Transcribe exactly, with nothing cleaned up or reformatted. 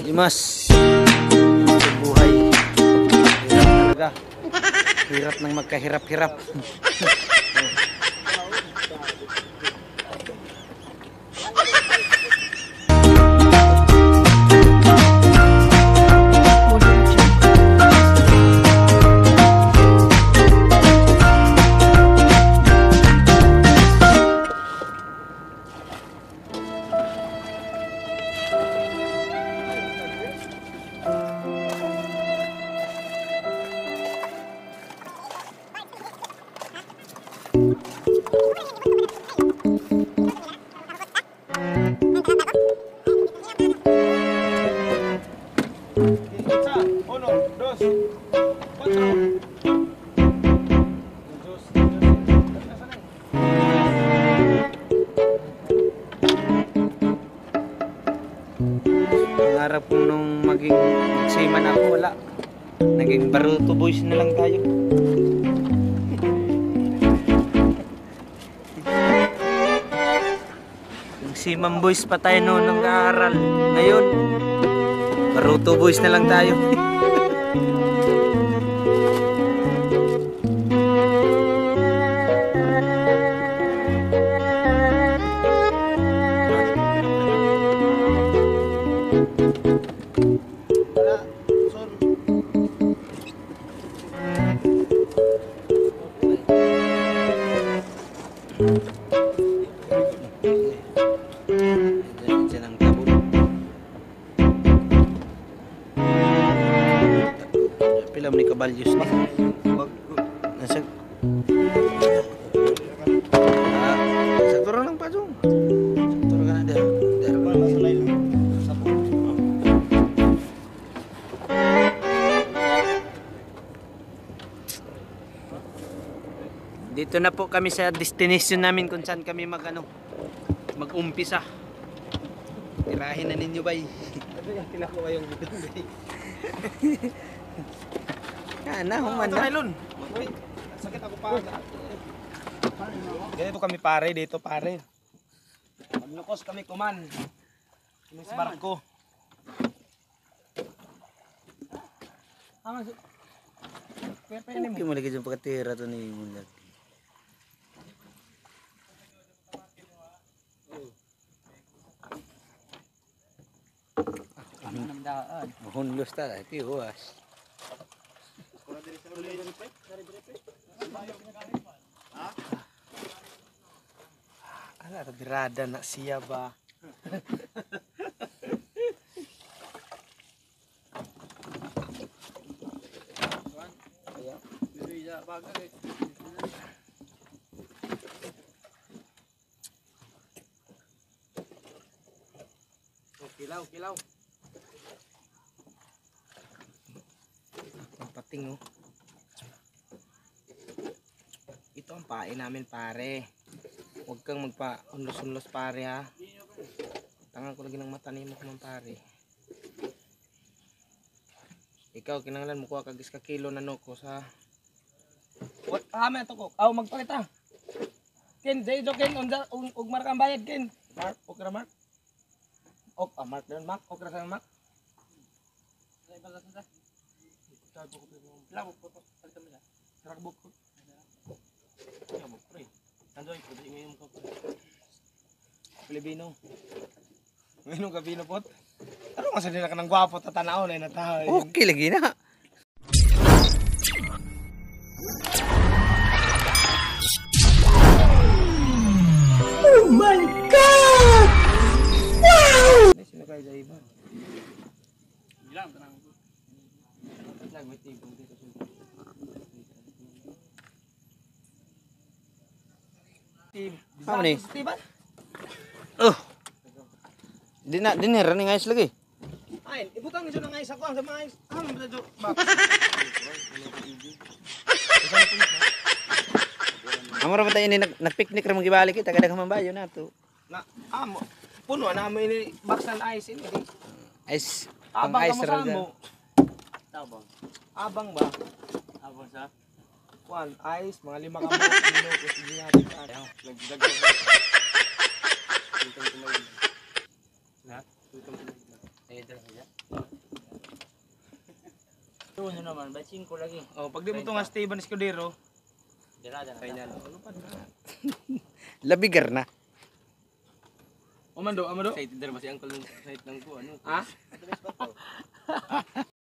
Imas, sa buhay, hirap talaga. Hirap ng magkahirap-hirap. Pangarap ko nung maging magsiman ako, wala. Naging Baruto Boys na lang tayo. Magsiman Boys pa tayo noon nang aaral. Ngayon, Baruto Boys na lang tayo. Pilam ni kabalyos ni. Nasa Ah, sa turo lang pa dong. Turo ka na der. Der pa masulay lang. Sapo. Dito na po kami sa destination namin kung saan kami mag ano, mag-umpisa. Tirahin na ninyo bay. Tila ko kayong dito bay. Kana human na. Lon. Sakit ako pa. Dito kami pare, dito pare. Maglukos kami kuman. Kami sa barko. Ah, pepe ni mo. Mo lagi jung pagkatira to ni mo. Hunlos ta, iti huwas. Ala, birada na siya ba? Kilaw, kilaw. Pating oh. Ito ang pain namin pare. Huwag kang magpa-unlos-unlos pare ha. Tangan ko lagi ng mata ni mo kumang pare. Ikaw kinanglan mo kuha kagis ka kilo na noko sa. What? Ah, may ato ko. Aw magpakita. Ken, daydo ken unsa ug marka ang bayad ken. Mark, okra mark. Ok, ah, mark dan mark, okra sa mark. Say bagas sa. Labo po to. Palitan mo na. Sarap buko. Ya mo pre. Tandoy ko di ngayon ko. Pilipino. Ngayon ka Pilipino pot. Ano nga sa nila ka ng gwapo ta tanaw na nataw. Okay lagi na. Oh my god. Wow! Sino kay Jaiba? Bilang tanang. Apa nih? Oh. Di na di running ice lagi. Ay, ibutang iso ng ice ako ang sa mga ice. Ah, medyo ba. Amor ba tayo ni nag-picnic ra mong gibalik kita kada man bayo nato. Na amo. Puno na mo ini box ng ice ini. Ice. Pang ice ra. Abang. Abang ba? Abang sa? Kuan, ice, mga lima ka mo. Mino, kusigi natin ka. Nagdagang. Tutong tuloy. Na? Tutong tuloy. Eh, dala siya? Tuno naman, ba cinco lagi. Oh, pag di mo to nga Steven Escudero, Dirada na. kaya na. Labigar na. Amando, amando. Excited na masih angkol ng site ng ko ano. Ha?